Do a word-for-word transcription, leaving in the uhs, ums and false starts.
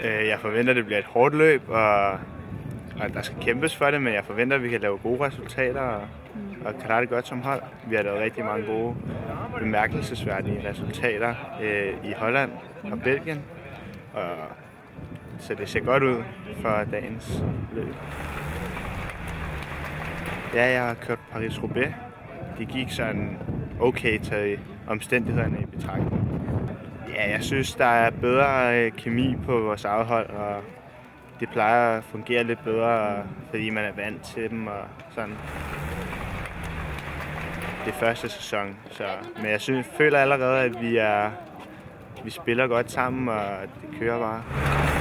Jeg forventer, at det bliver et hårdt løb, og, og der skal kæmpes for det, men jeg forventer, at vi kan lave gode resultater og, og klare det godt som hold. Vi har lavet rigtig mange gode, bemærkelsesværdige resultater øh, i Holland og Belgien, og, så det ser godt ud for dagens løb. Ja, jeg har kørt Paris-Roubaix. Det gik sådan okay til omstændighederne i betragtning. Ja, jeg synes, der er bedre kemi på vores afhold, og det plejer at fungere lidt bedre, fordi man er vant til dem og sådan. Det er første sæson, så men jeg synes, føler allerede, at vi er vi spiller godt sammen, og det kører bare.